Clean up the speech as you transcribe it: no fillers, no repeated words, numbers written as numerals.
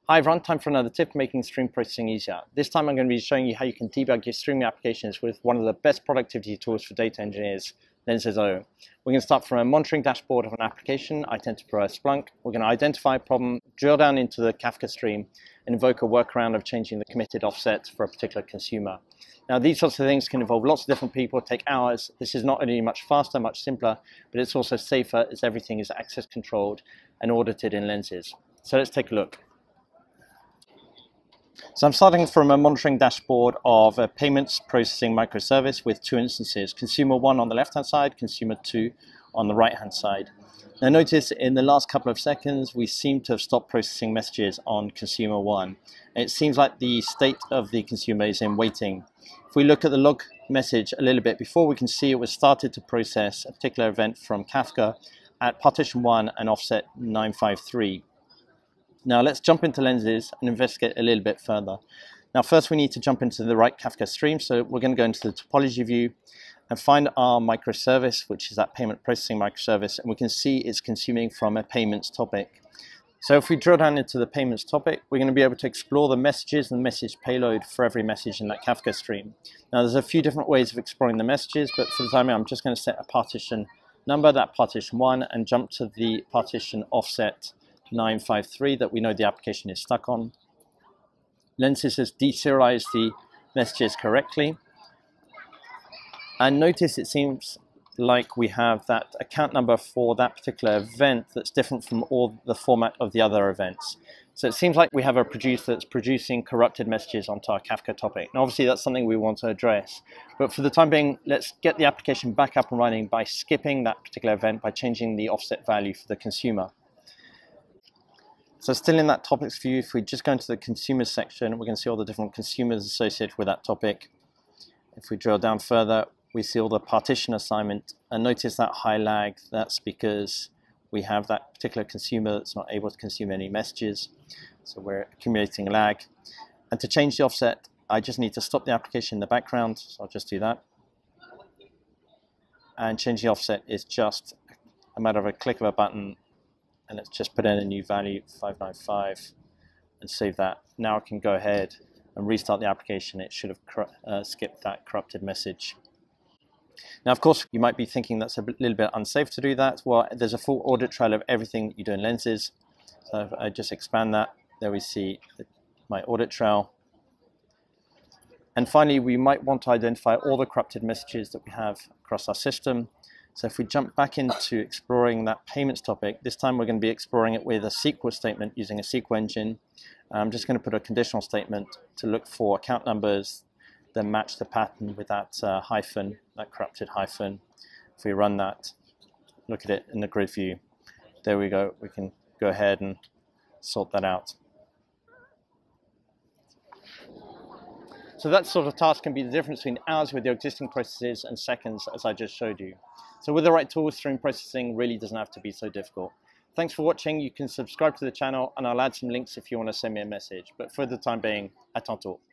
Hi everyone, time for another tip making stream processing easier. This time I'm going to be showing you how you can debug your streaming applications with one of the best productivity tools for data engineers, Lenses.io. We're going to start from a monitoring dashboard of an application. I tend to prefer Splunk. We're going to identify a problem, drill down into the Kafka stream, and invoke a workaround of changing the committed offset for a particular consumer. Now these sorts of things can involve lots of different people, take hours. This is not only much faster, much simpler, but it's also safer as everything is access controlled and audited in Lenses. So let's take a look. So I'm starting from a monitoring dashboard of a payments processing microservice with two instances, consumer 1 on the left-hand side, consumer 2 on the right-hand side. Now notice in the last couple of seconds, we seem to have stopped processing messages on consumer 1. It seems like the state of the consumer is in waiting. If we look at the log message a little bit before, we can see it was started to process a particular event from Kafka at partition 1 and offset 953. Now let's jump into Lenses and investigate a little bit further. Now first we need to jump into the right Kafka stream, so we're going to go into the topology view and find our microservice, which is that payment processing microservice, and we can see it's consuming from a payments topic. So if we drill down into the payments topic, we're going to be able to explore the messages and the message payload for every message in that Kafka stream. Now there's a few different ways of exploring the messages, but for the time being I'm just going to set a partition number, that partition 1, and jump to the partition offset 953 that we know the application is stuck on. Lenses has deserialized the messages correctly. And notice it seems like we have that account number for that particular event that's different from all the format of the other events. So it seems like we have a producer that's producing corrupted messages onto our Kafka topic. And obviously that's something we want to address. But for the time being, let's get the application back up and running by skipping that particular event by changing the offset value for the consumer. So still in that topics view, if we just go into the consumers section, we're going to see all the different consumers associated with that topic. If we drill down further, we see all the partition assignment, and notice that high lag. That's because we have that particular consumer that's not able to consume any messages. So we're accumulating lag. And to change the offset, I just need to stop the application in the background. So I'll just do that. And change the offset is just a matter of a click of a button. And let's just put in a new value, 595, and save that. Now I can go ahead and restart the application. It should have skipped that corrupted message. Now, of course, you might be thinking that's a little bit unsafe to do that. Well, there's a full audit trail of everything that you do in Lenses. So if I just expand that, there we see my audit trail. And finally, we might want to identify all the corrupted messages that we have across our system. So if we jump back into exploring that payments topic, this time we're going to be exploring it with a SQL statement using a SQL engine. I'm just going to put a conditional statement to look for account numbers that match the pattern with that hyphen, that corrupted hyphen. If we run that, look at it in the grid view. There we go. We can go ahead and sort that out. So that sort of task can be the difference between hours with your existing processes and seconds, as I just showed you. So with the right tools, stream processing really doesn't have to be so difficult. Thanks for watching. You can subscribe to the channel, and I'll add some links if you want to send me a message. But for the time being, à tantôt.